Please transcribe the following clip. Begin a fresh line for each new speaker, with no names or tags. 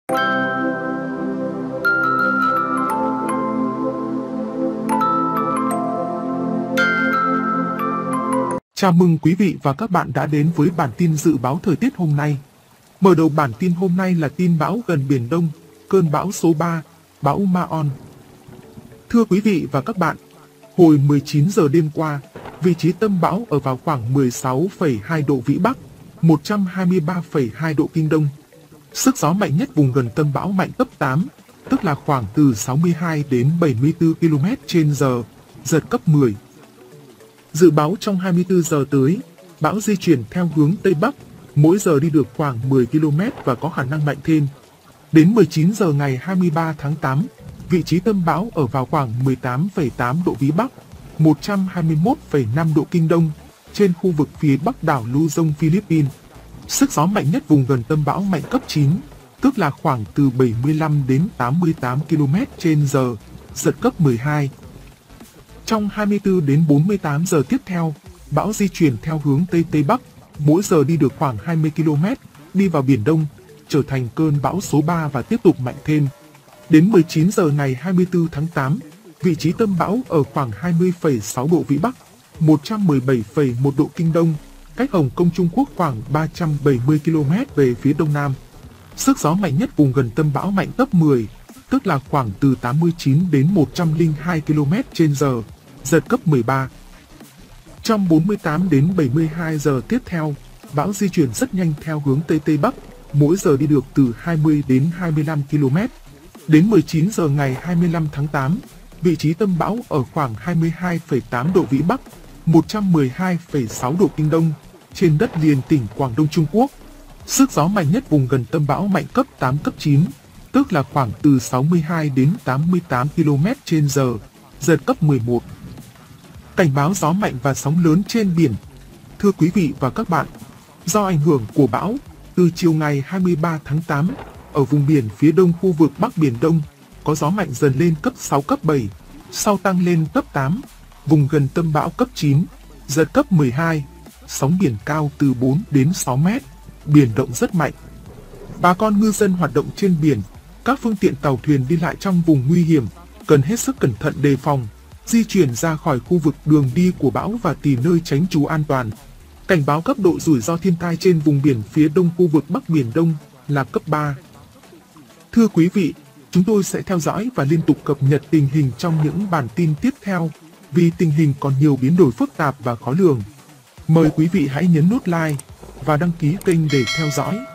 Chào mừng quý vị và các bạn đã đến với bản tin dự báo thời tiết hôm nay. Mở đầu bản tin hôm nay là tin bão gần Biển Đông, cơn bão số 3, bão Ma-on. Thưa quý vị và các bạn, hồi 19 giờ đêm qua, vị trí tâm bão ở vào khoảng 16,2 độ Vĩ Bắc, 123,2 độ Kinh Đông. Sức gió mạnh nhất vùng gần tâm bão mạnh cấp 8, tức là khoảng từ 62 đến 74 km/h, giật cấp 10. Dự báo trong 24 giờ tới, bão di chuyển theo hướng Tây Bắc, mỗi giờ đi được khoảng 10 km và có khả năng mạnh thêm. Đến 19 giờ ngày 23 tháng 8, vị trí tâm bão ở vào khoảng 18,8 độ Vĩ Bắc, 121,5 độ Kinh Đông, trên khu vực phía bắc đảo Luzon, Philippines. Sức gió mạnh nhất vùng gần tâm bão mạnh cấp 9, tức là khoảng từ 75 đến 88 km/h, giật cấp 12. Trong 24 đến 48 giờ tiếp theo, bão di chuyển theo hướng Tây Tây Bắc, mỗi giờ đi được khoảng 20 km, đi vào Biển Đông, trở thành cơn bão số 3 và tiếp tục mạnh thêm. Đến 19 giờ ngày 24 tháng 8, vị trí tâm bão ở khoảng 20,6 độ Vĩ Bắc, 117,1 độ Kinh Đông, cách Hồng Kông Trung Quốc khoảng 370 km về phía đông nam. Sức gió mạnh nhất vùng gần tâm bão mạnh cấp 10, tức là khoảng từ 89 đến 102 km/h, giật cấp 13. Trong 48 đến 72 giờ tiếp theo, bão di chuyển rất nhanh theo hướng Tây Tây Bắc, mỗi giờ đi được từ 20 đến 25 km. Đến 19 giờ ngày 25 tháng 8, vị trí tâm bão ở khoảng 22,8 độ Vĩ Bắc, 112,6 độ Kinh Đông, trên đất liền tỉnh Quảng Đông Trung Quốc. Sức gió mạnh nhất vùng gần tâm bão mạnh cấp 8, cấp 9, tức là khoảng từ 62 đến 88 km/h, giật cấp 11. Cảnh báo gió mạnh và sóng lớn trên biển. Thưa quý vị và các bạn, do ảnh hưởng của bão, từ chiều ngày 23 tháng 8, ở vùng biển phía đông khu vực Bắc Biển Đông, có gió mạnh dần lên cấp 6, cấp 7, sau tăng lên cấp 8, vùng gần tâm bão cấp 9, giật cấp 12, sóng biển cao từ 4 đến 6 mét, biển động rất mạnh. Bà con ngư dân hoạt động trên biển, các phương tiện tàu thuyền đi lại trong vùng nguy hiểm, cần hết sức cẩn thận đề phòng, di chuyển ra khỏi khu vực đường đi của bão và tìm nơi tránh trú an toàn. Cảnh báo cấp độ rủi ro thiên tai trên vùng biển phía đông khu vực Bắc Biển Đông là cấp 3. Thưa quý vị, chúng tôi sẽ theo dõi và liên tục cập nhật tình hình trong những bản tin tiếp theo, vì tình hình còn nhiều biến đổi phức tạp và khó lường. Mời quý vị hãy nhấn nút like và đăng ký kênh để theo dõi.